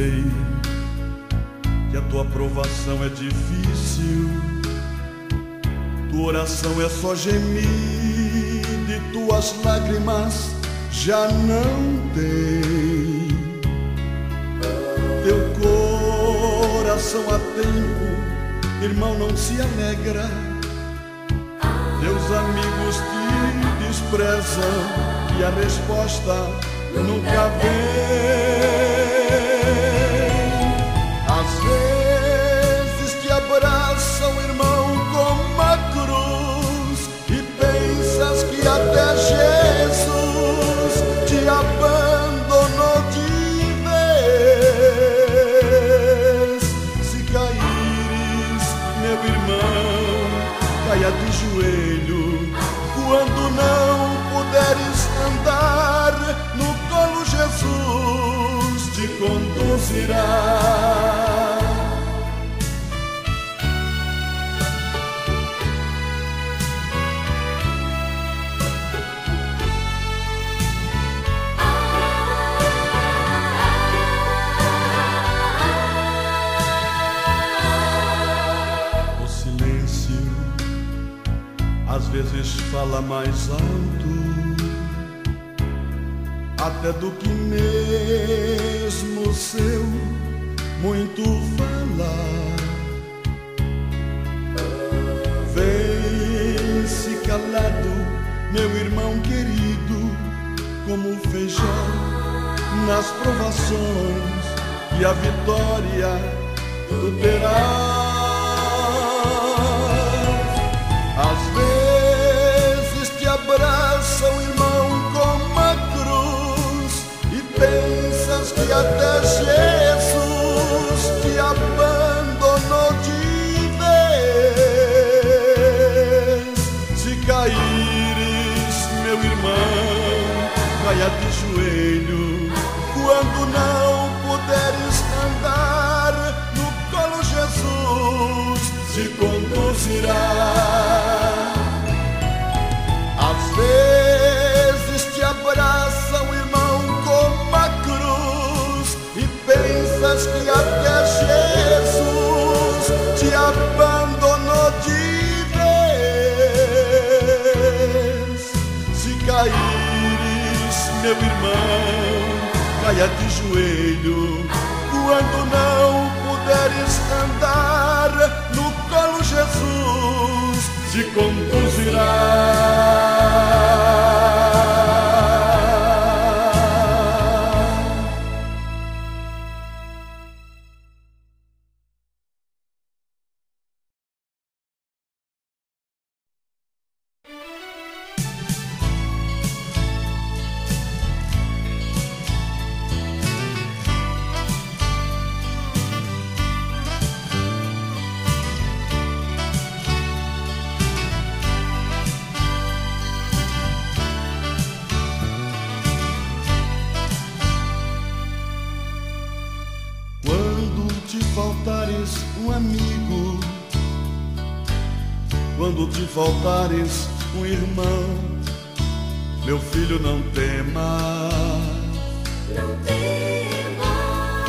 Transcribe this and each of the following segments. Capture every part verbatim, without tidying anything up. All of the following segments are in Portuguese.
sei que a tua aprovação é difícil, tua oração é só gemido e tuas lágrimas já não tem. Teu coração há tempo, irmão, não se alegra. Teus amigos te desprezam e a resposta nunca vem. Às vezes te abraçam, irmão, como a cruz, e pensas que até Jesus te abandonou de vez. Se caíres, meu irmão, caia de joelho. Quando não puderes andar, no colo Jesus te conduzirá. O silêncio às vezes fala mais alto até do que mesmo seu muito falar. Vem-se calado, meu irmão querido, como feijão nas provações, e a vitória tu terás. Às vezes te abraçam, irmão, como a cruz, e pensas que até Jesus te abandonou de vez. Se caíres, meu irmão, caia de joelho. Quando não puderes andar, no colo Jesus te conduzirá. Às vezes te abraçam, irmão, como a cruz, e pensas que até Jesus te abandonou de vez. Se caíres, meu irmão, caia de joelho. Quando não puderes andar, no colo Jesus te conduzirá. Faltares um amigo, quando te faltares um irmão, meu filho, não temas, não temas.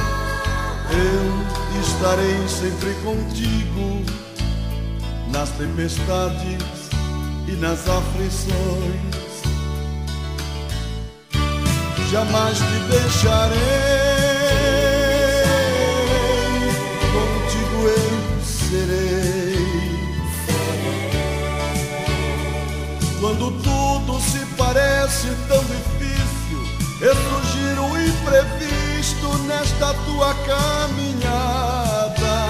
Eu estarei sempre contigo nas tempestades e nas aflições. Jamais te deixarei, eu serei. Quando tudo se parece tão difícil, e surgir um imprevisto nesta tua caminhada,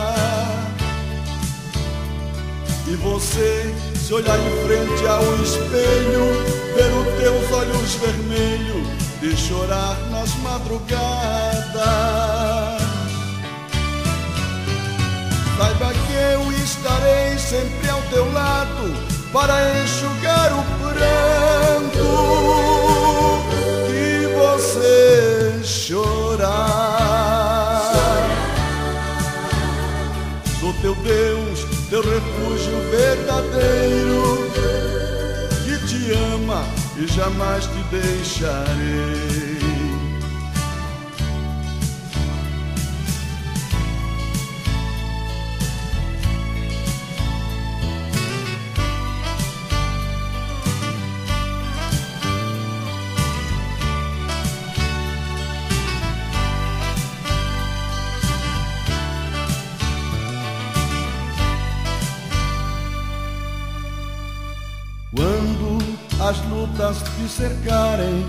e você se olhar em frente ao espelho, ver os teus olhos vermelhos de chorar nas madrugadas, saiba que eu estarei sempre ao teu lado para enxugar o pranto que você chorar. Sou teu Deus, teu refúgio verdadeiro, que te ama e jamais te deixarei. lutas te cercarem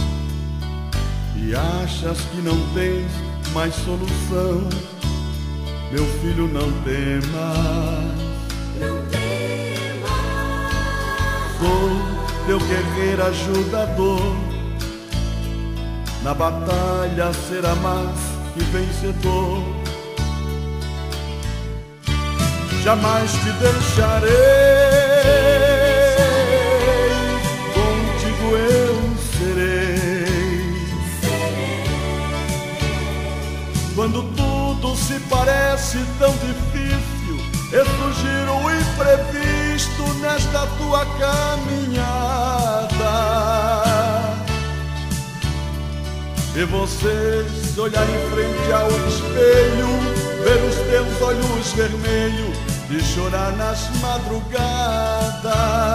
e achas que não tens mais solução, meu filho, não temas. Não temas. Sou teu guerreiro ajudador, na batalha será mais que vencedor. Jamais te deixarei, contigo eu serei. Quando tudo se parece tão difícil e surgir o imprevisto nesta tua caminhada, e você se olhar em frente ao espelho, ver os teus olhos vermelhos e chorar nas madrugadas,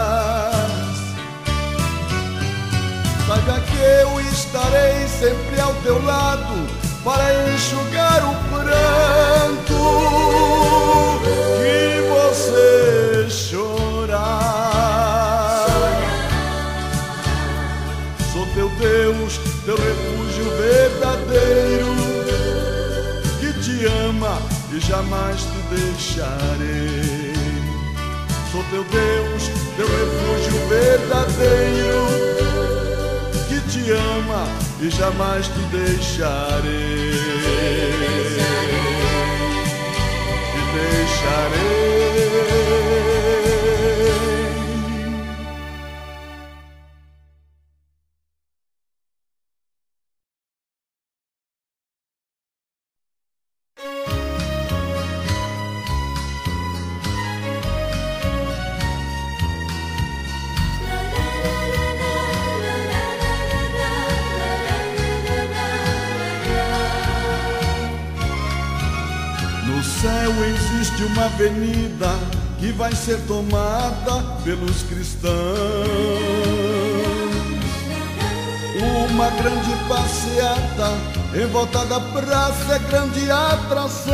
saiba que eu estarei sempre ao teu lado para enxugar o pranto que você chorar. Sou teu Deus, teu refúgio verdadeiro, que te ama e jamais te deixarei. Sou teu Deus, teu refúgio verdadeiro, que te ama e jamais te deixarei. Te deixarei. No céu existe uma avenida que vai ser tomada pelos cristãos, uma grande passeata em volta da praça é grande atração.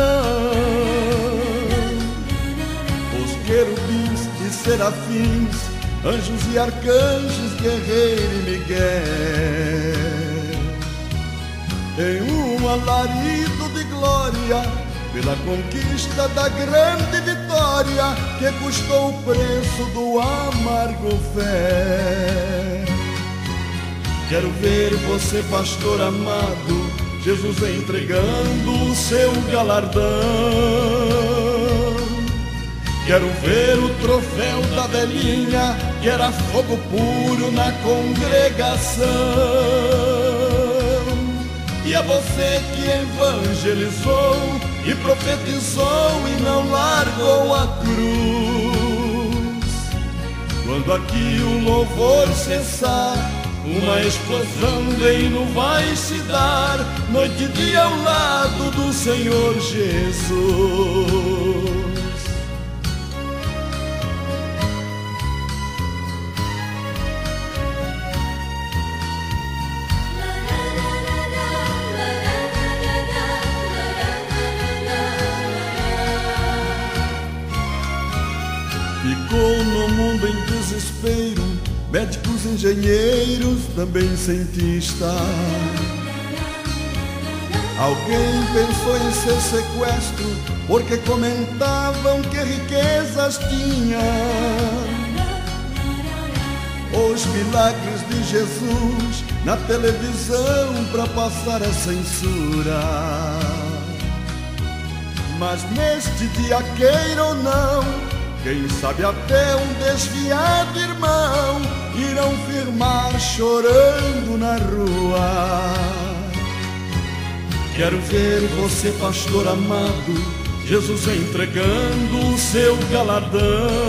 Os querubins e serafins, anjos e arcanjos, guerreiro e Miguel, em um alarido de glória pela conquista da grande vitória que custou o preço do amargo fé. Quero ver você, pastor amado, Jesus entregando o seu galardão. Quero ver o troféu da velhinha, que era fogo puro na congregação. E a você que evangelizou e profetizou e não largou a cruz, quando aqui o louvor cessar, uma explosão de hino vai se dar, noite e dia ao lado do Senhor Jesus. Ficou no mundo em desespero, médicos, engenheiros, também cientistas. Alguém pensou em seu sequestro, porque comentavam que riquezas tinha. Os milagres de Jesus na televisão pra passar a censura. Mas neste dia, queira ou não, quem sabe até um desviado irmão irão firmar chorando na rua. Quero ver você, pastor amado, Jesus entregando o seu galardão.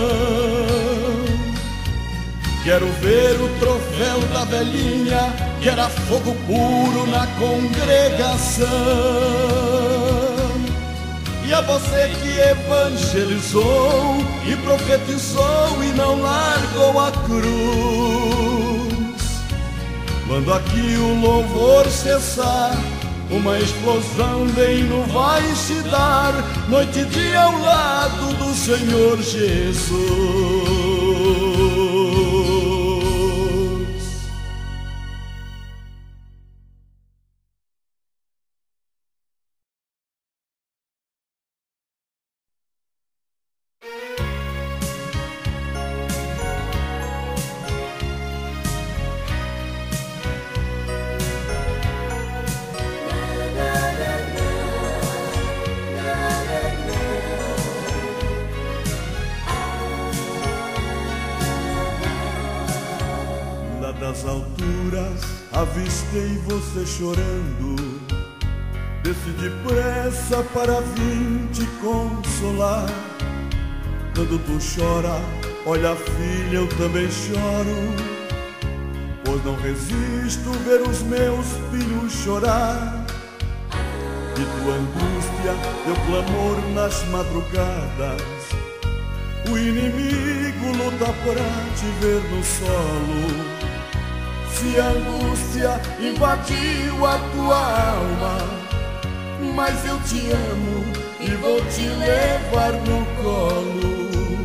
Quero ver o troféu da velhinha, que era fogo puro na congregação. E a você que evangelizou e profetizou e não largou a cruz, quando aqui o louvor cessar, uma explosão de hino vai se dar, noite e dia ao lado do Senhor Jesus. alturas avistei você chorando. Desci depressa para vir te consolar. Quando tu chora, olha filha, eu também choro, pois não resisto ver os meus filhos chorar. E tua angústia, teu clamor nas madrugadas, o inimigo luta pra te ver no solo. Se a angústia invadiu a tua alma, mas eu te amo e vou te levar no colo.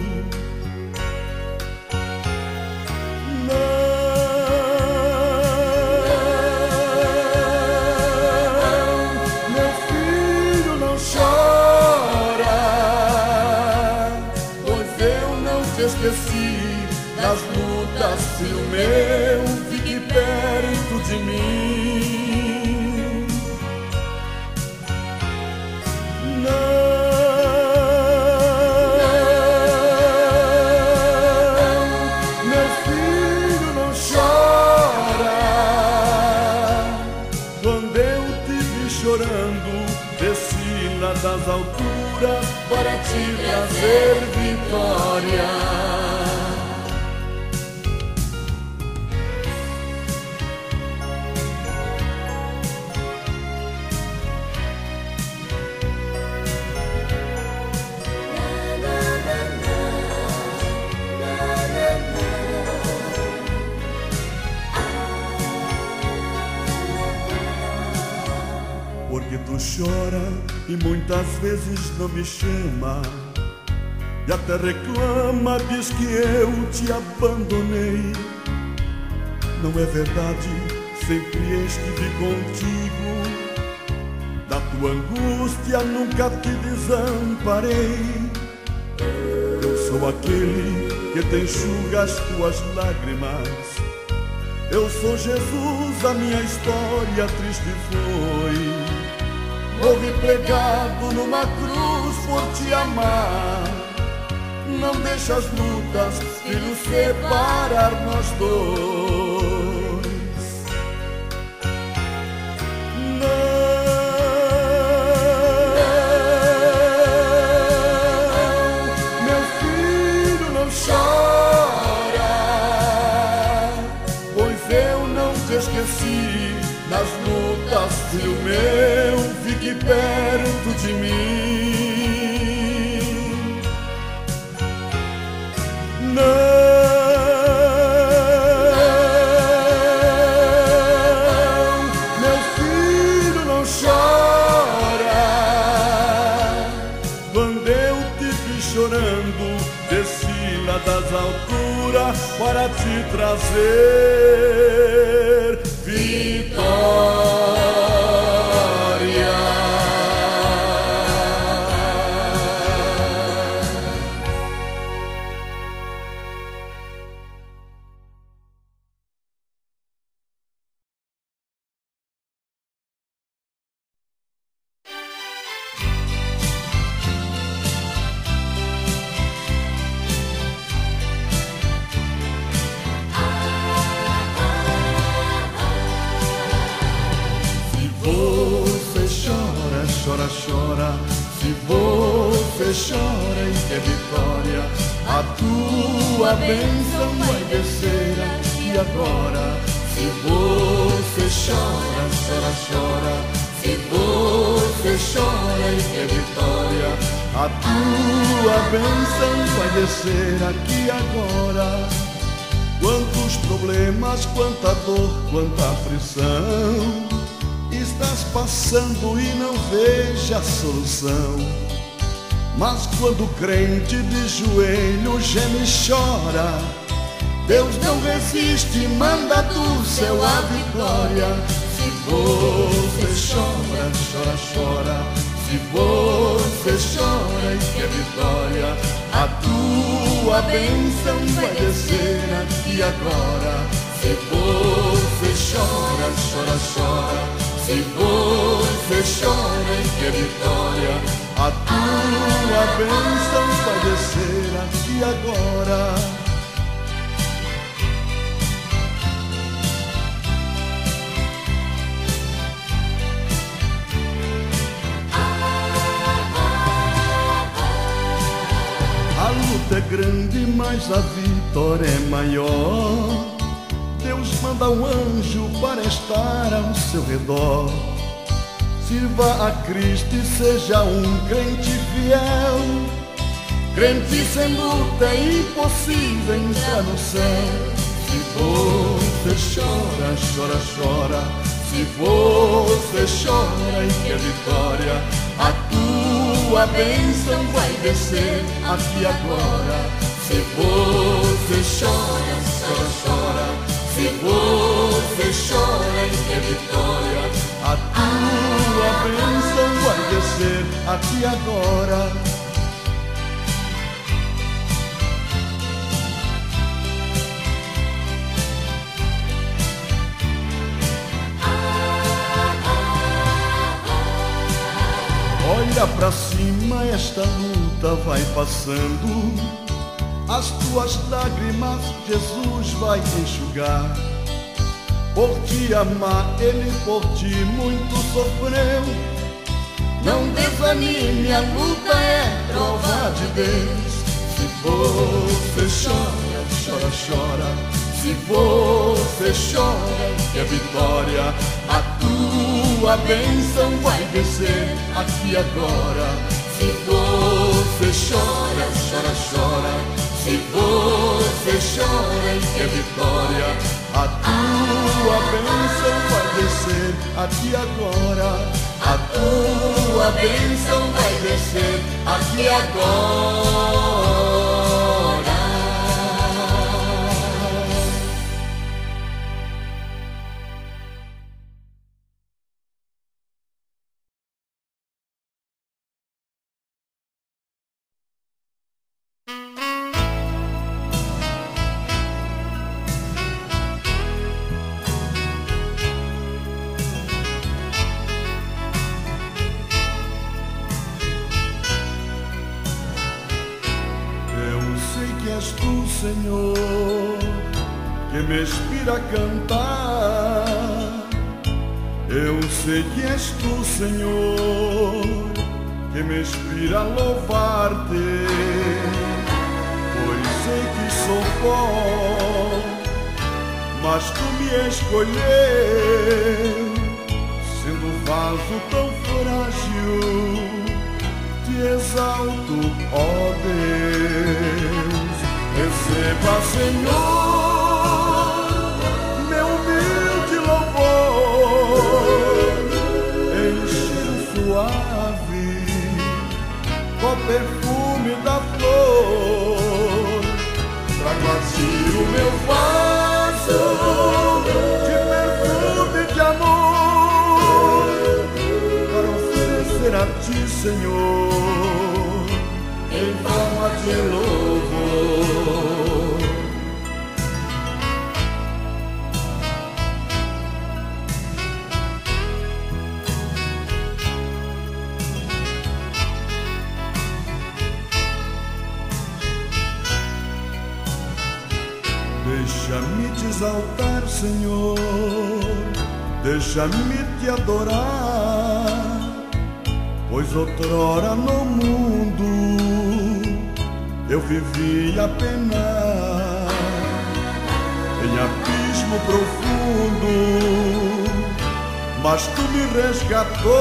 Esqueci das lutas, filho meu, fique perto de mim. Não, meu filho, não chora. Quando eu te vi chorando, desci lá das alturas para te trazer vitória. Porque tu chora e muitas vezes não me chama, e até reclama, diz que eu te abandonei. Não é verdade, sempre estive contigo. Da tua angústia nunca te desamparei. Eu sou aquele que te enxuga as tuas lágrimas. Eu sou Jesus, a minha história triste foi. Morri pregado numa cruz por te amar. Não deixa as lutas, filho, separar nós dois. Não, meu filho, não chora, pois eu não te esqueci. Nas lutas, filho meu, fique perto de mim. Não, meu filho, não chora. Quando eu te vi chorando, desci lá das alturas para te trazer vitória. Chora, chora, se você chora e quer vitória, a tua bênção vai descer aqui agora. Se você chora, chora, chora, se você chora e quer vitória, a tua bênção vai descer aqui agora. Quantos problemas, quanta dor, quanta aflição estás passando e não veja a solução. Mas quando o crente de joelho geme e chora, Deus não resiste, manda do céu a vitória. Se você chora, chora, chora, se você chora e quer vitória, a tua bênção vai descer aqui agora. Se você chora, chora, chora, se você chora e quer vitória, a tua bênção vai descer aqui agora. é grande, mas a vitória é maior. Deus manda um anjo para estar ao seu redor. Sirva a Cristo e seja um crente fiel. Crente sem luta é impossível entrar no céu. Se você chora, chora, chora. Se você chora e quer vitória, a tua bênção vai descer aqui agora. Se você chora, chora, chora. Se você chora e quer vitória, a tua bênção vai descer aqui agora. Olha pra cima, esta luta vai passando. As tuas lágrimas Jesus vai enxugar. Por te amar, Ele por ti muito sofreu. Não desanime, a luta é prova de Deus. Se você chora, chora, chora. Se você chora e quer vitória, a tua bênção vai descer aqui agora. Se você chora, chora, chora. Se você chora e quer vitória, a tua bênção vai descer aqui agora. A tua bênção vai descer aqui agora. Senhor, que me inspira a cantar. Eu sei que és tu, Senhor, que me inspira a louvar-te. Pois sei que sou pó, mas tu me escolheu, sendo vaso tão frágil. Te exalto, ó Deus. Receba, Senhor, meu humilde louvor, enche suave com o perfume da flor. Trago assim o meu vaso de perfume de amor, para oferecer a ti, Senhor, em forma de louvor. Deixa-me te exaltar, Senhor, deixa-me te adorar, pois outrora no mundo eu vivi a penar, em abismo profundo, mas tu me resgatou.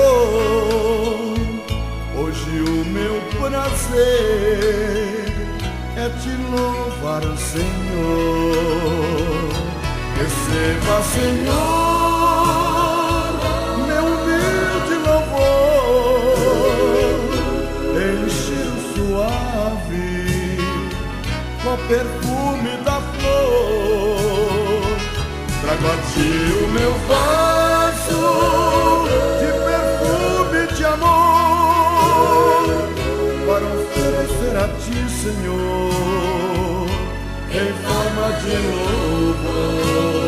Hoje o meu prazer é te louvar, Senhor. Receba, Senhor, meu humilde louvor, enche suave com o perfume da flor. Trago a ti o meu vaso de perfume de amor, para oferecer a ti, Senhor, em forma de louvor.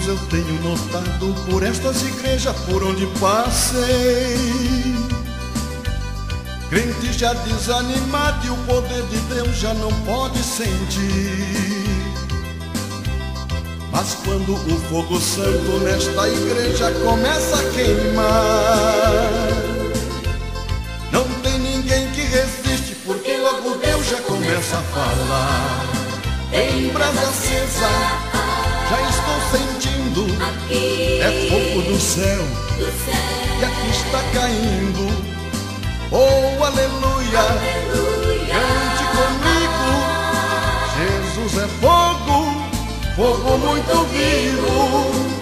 Mas eu tenho notado por estas igrejas por onde passei, crente já desanimado e o poder de Deus já não pode sentir. Mas quando o fogo santo nesta igreja começa a queimar, não tem ninguém que resiste, porque logo Deus já começa a falar. Tem brasa acesa, já estou sentindo, é fogo do céu, que aqui está caindo. Oh, aleluia, cante comigo. Jesus é fogo, fogo muito vivo.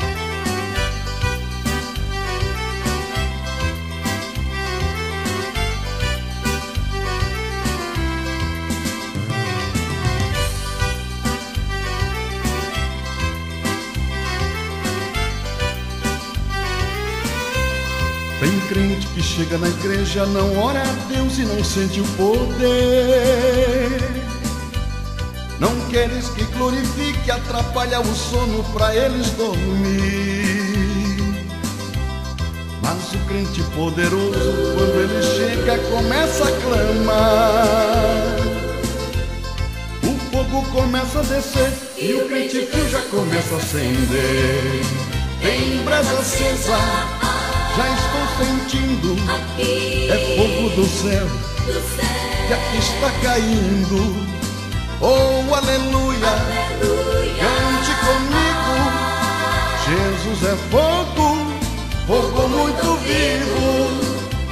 Tem crente que chega na igreja, não ora a Deus e não sente o poder. Não queres que glorifique, atrapalha o sono pra eles dormir. Mas o crente poderoso, quando ele chega, começa a clamar. O fogo começa a descer e o crente frio já começa a acender. Tem brasa acesa, já estou sentindo, é fogo do céu, que aqui está caindo. Oh, aleluia, cante comigo. Jesus é fogo, fogo muito vivo.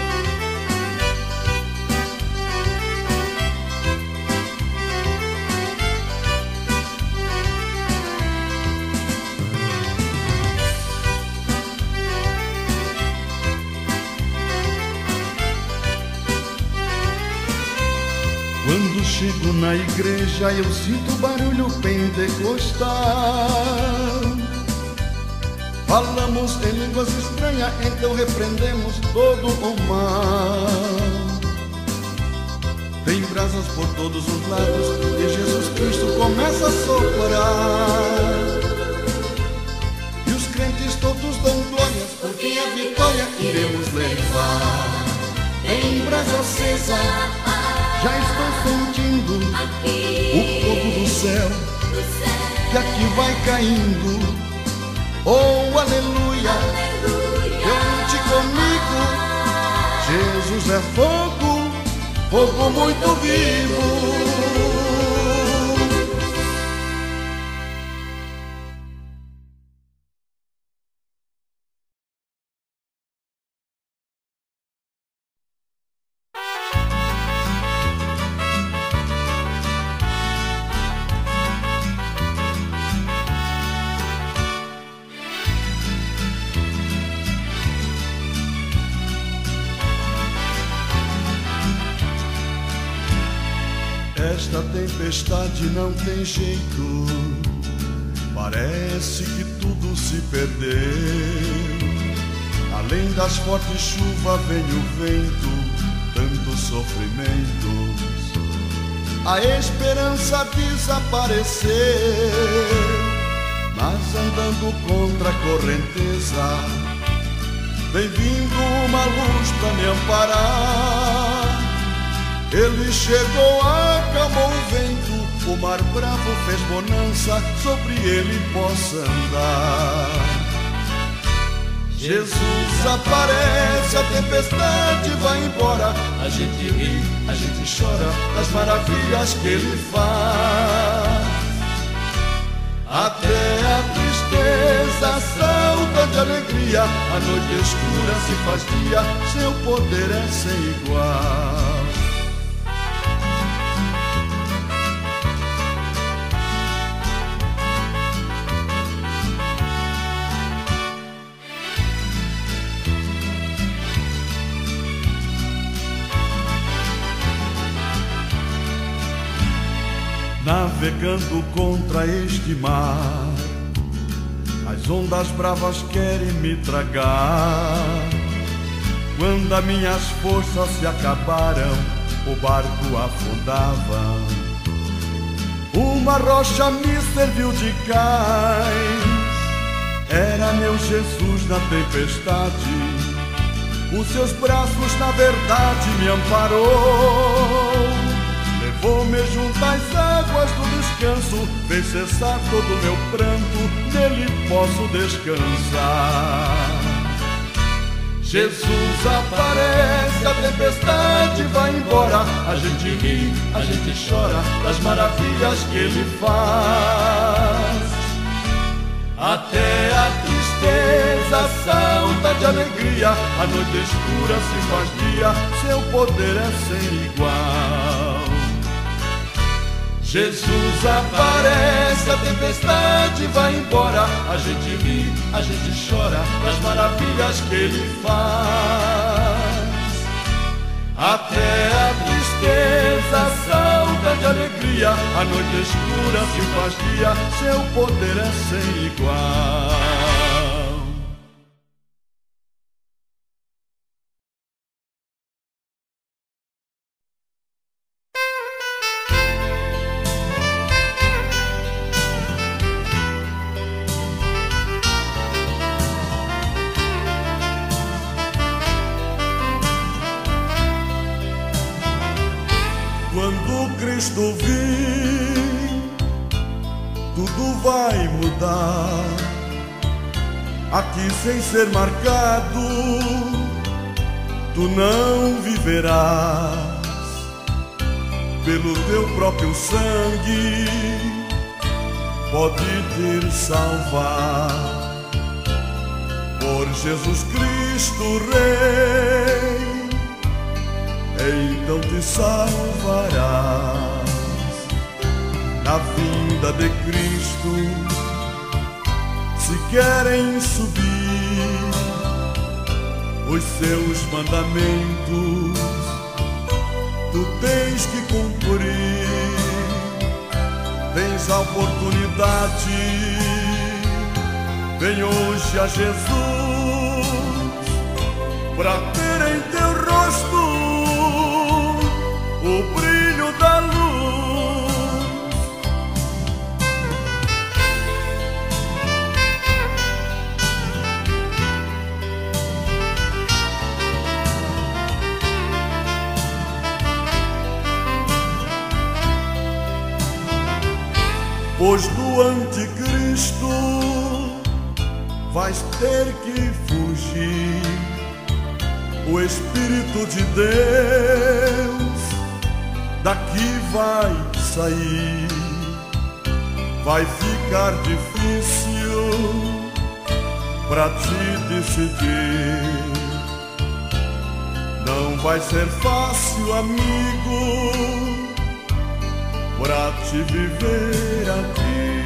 Quando chego na igreja eu sinto barulho pentecostal. Falamos em línguas estranhas, então repreendemos todo o mal. Tem brasas por todos os lados e Jesus Cristo começa a soprar. E os crentes todos dão glórias, porque a vitória iremos levar. Tem brasa acesa, já estou sentindo o fogo do céu, que aqui vai caindo. Oh, aleluia, cante comigo. Jesus é fogo, fogo muito vivo. Esta tempestade não tem jeito, parece que tudo se perdeu. Além das fortes chuvas vem o vento, tantos sofrimentos. A esperança desapareceu, mas andando contra a correnteza, vem vindo uma luz pra me amparar. Ele chegou, acalmou o vento, o mar bravo fez bonança, sobre ele possa andar. Jesus aparece, a tempestade vai embora, a gente ri, a gente chora das maravilhas que ele faz. Até a tristeza salta de alegria, a noite escura se faz dia, seu poder é sem igual. Navegando contra este mar, as ondas bravas querem me tragar. Quando as minhas forças se acabaram, o barco afundava. Uma rocha me serviu de cais, Era meu Jesus na tempestade, os seus braços na verdade me amparou. Levou-me junto às águas do descanso, fez cessar todo o meu pranto, nele posso descansar. Jesus aparece, a tempestade vai embora, a gente ri, a gente chora das maravilhas que ele faz. Até a tristeza salta de alegria, a noite escura se faz dia, seu poder é sem igual. Jesus aparece, a tempestade vai embora, a gente ri, a gente chora das maravilhas que ele faz. Até a tristeza salta de alegria, a noite escura se faz dia, seu poder é sem igual. Quando Cristo vir, tudo vai mudar. Aqui sem ser marcado, tu não viverás. Pelo teu próprio sangue, pode te salvar. Por Jesus Cristo Rei, então te salvarás. Na vinda de Cristo, se querem subir os seus mandamentos, tu tens que cumprir. Tens a oportunidade, vem hoje a Jesus, pra ter em teu rosto o brilho da luz. Pois do anticristo vais ter que fugir. O Espírito de Deus daqui vai sair. Vai ficar difícil pra te decidir. Não vai ser fácil, amigo, pra te viver aqui.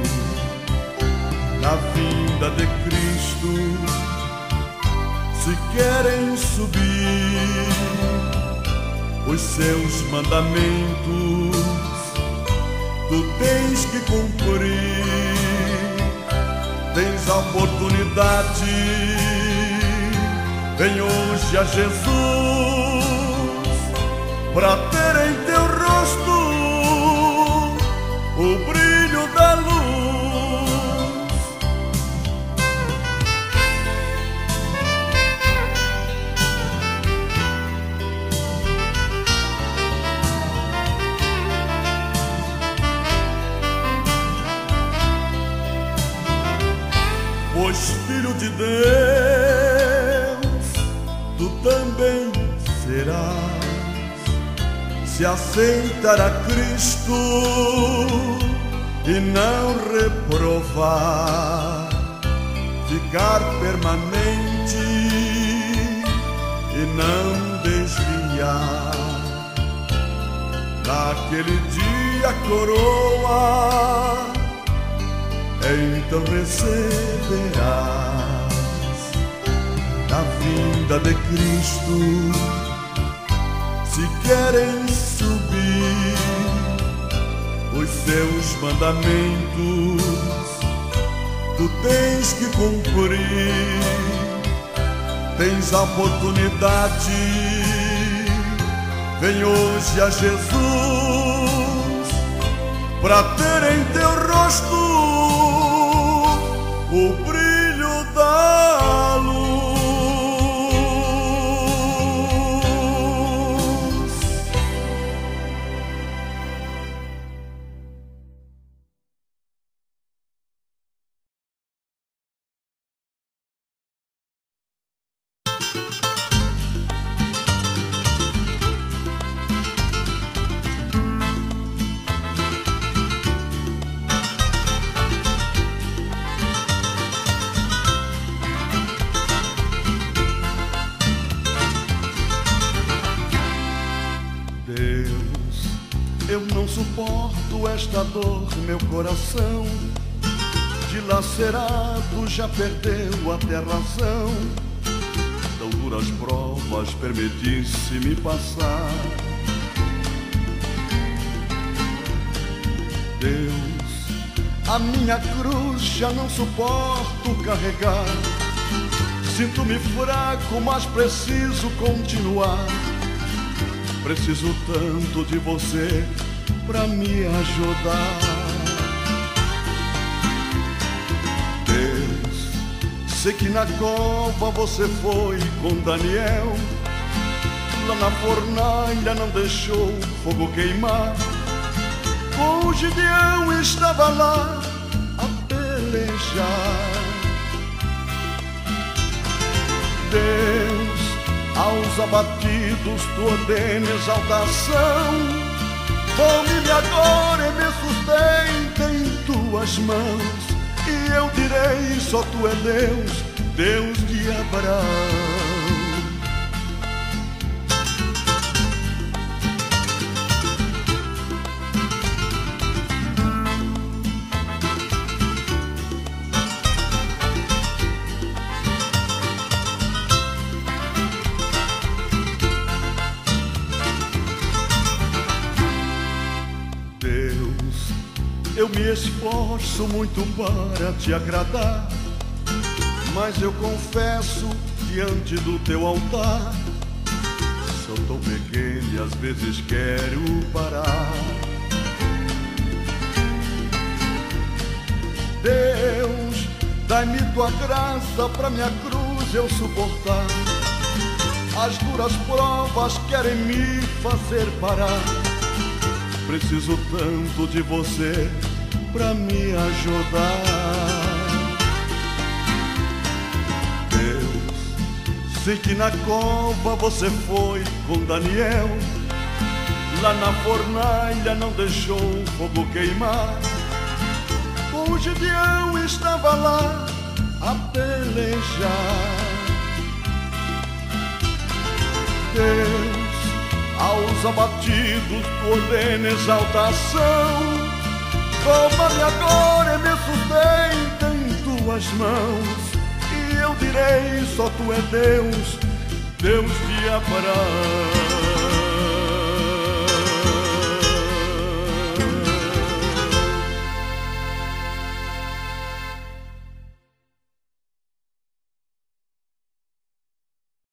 Na vinda de Cristo, se querem subir os seus mandamentos, tu tens que cumprir. Tens a oportunidade, vem hoje a Jesus, pra ter em teu rosto o brilho da luz. Pois filho de Deus, tu também serás, se aceitar a Cristo e não reprovar, ficar permanente e não desviar. Naquele dia a coroa então receberás. Na vinda de Cristo, se querem subir os seus mandamentos, tu tens que cumprir. Tens a oportunidade, vem hoje a Jesus, pra ter em teu rosto o brilho esta dor, meu coração dilacerado já perdeu até a razão. Tão duras provas permitisse-me passar. Deus, a minha cruz já não suporto carregar. Sinto-me fraco, mas preciso continuar. Preciso tanto de você pra me ajudar. Deus, sei que na cova você foi com Daniel. Lá na fornalha não deixou fogo queimar. O Gideão estava lá a pelejar. Deus, aos abatidos tu ordena exaltação. Tome-me agora e me sustenta em tuas mãos. E eu direi, só tu é Deus, Deus de Abraão. Eu me esforço muito para te agradar, mas eu confesso diante do teu altar, sou tão pequeno e às vezes quero parar. Deus, dai-me tua graça pra minha cruz eu suportar. As duras provas querem me fazer parar. Preciso tanto de você pra me ajudar. Deus, sei que na cova você foi com Daniel. Lá na fornalha não deixou fogo queimar. O Gideão estava lá a pelejar. Deus, aos abatidos tu ordena exaltação. Toma-me agora e me sustenta em tuas mãos. E eu direi, só tu é Deus, Deus de Abraão.